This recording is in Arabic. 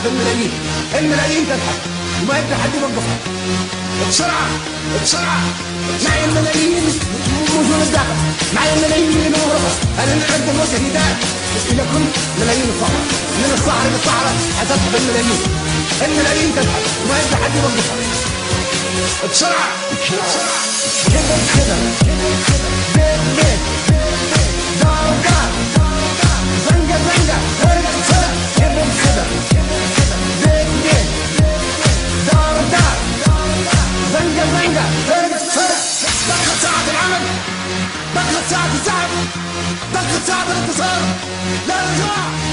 الملايين. الملايين تضحك وما يقدر حد يوقفها. بسرعة بسرعة معي الملايين مش من الداخل، معي الملايين اللي من الغرفة. أنا اللي أقدم وشهيدات إذا كنت ملايين الصحراء، من الصحراء للصحراء حسبت الملايين. الملايين تضحك وما يقدر حد يوقفها. بسرعة بسرعة كده كده بيت بيت دار دار زنقة زنقة فرق فرق كده كده بيت بيت دار دار زنقة زنقة فرق فرق. دخلت ساعة العمل، دخلت ساعة الزعل، دخلت ساعة الانتصار. لا رجوع.